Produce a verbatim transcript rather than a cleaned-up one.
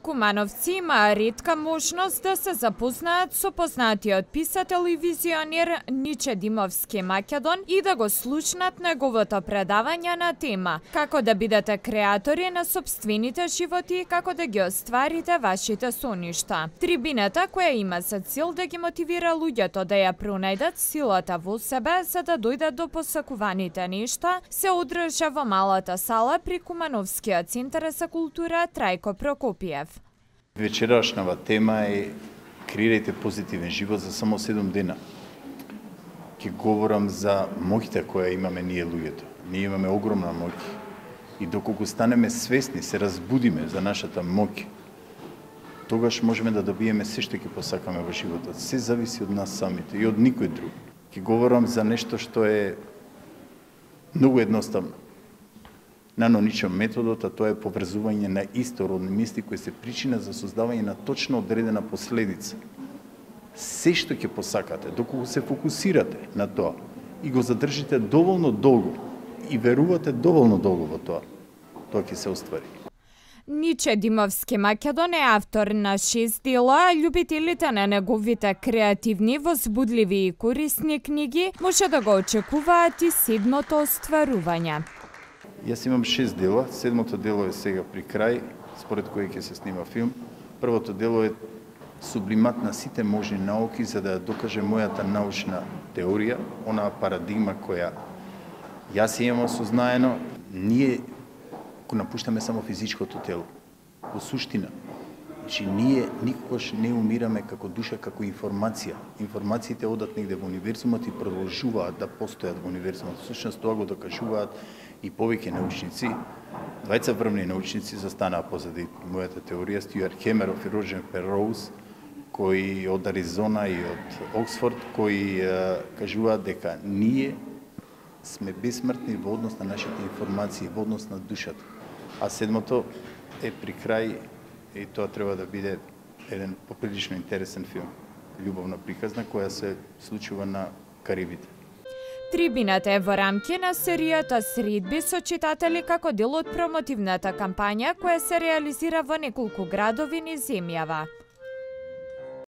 Кумановци имаа ретка можност да се запознаат со познатиот писател и визионер Ниче Димовски Македон и да го слушнат неговото предавање на тема како да бидете креатори на сопствените животи и како да ги остварите вашите соништа. Трибината која има за цел да ги мотивира луѓето да ја пронајдат силата во себе за да дојдат до посакуваните нешта, се одржа во малата сала при Кумановскиот центар за култура Трајко Прокопиев. Вечерашнава тема е креирајте позитивен живот за само седум дена. Ќе говорам за моќта која имаме ние луѓето. Ние имаме огромна моќ. И доколку станеме свесни, се разбудиме за нашата моќ, тогаш можеме да добиеме се што ќе посакаме во животот. Се зависи од нас самите и од никој друг. Ќе говорам за нешто што е многу едноставно. Наноничен методот, а тоа е поврзување на истородни мисли кои се причина за создавање на точно одредена последица. Се што ќе посакате, доколку се фокусирате на тоа и го задржите доволно долго и верувате доволно долго во тоа, тоа ќе се оствари. Ниче Димовски Македон е автор на шест дела, а љубителите на неговите креативни, возбудливи и корисни книги може да го очекуваат и седмото остварување. Јас имам шест дела, седмото дело е сега при крај, според кој ќе се снима филм. Првото дело е сублимат на сите можни науки за да докаже мојата научна теорија, онаа парадигма која јас имам осознаено, ние го напуштаме само физичкото тело. Во суштина, значи ние никогаш не умираме како душа, како информација. Информациите одат негде во универзумот и продолжуваат да постојат во универзумот. Всушност тоа го докажуваат и повеќе научници. Двајца врвни научници застанаа позади мојата теорија, Стюарт Хемеров и Роджер Пенроуз, кои од Аризона и од Оксфорд, кои е, кажуваат дека ние сме бесмртни во однос на нашите информации, во однос на душата. А седмото е при крај и тоа треба да биде еден поприлично интересен филм, љубовна приказна која се случува на Карибите. Трибината е во рамки на серијата средби со читатели како дел од промотивната кампања која се реализира во неколку градови низ земјава.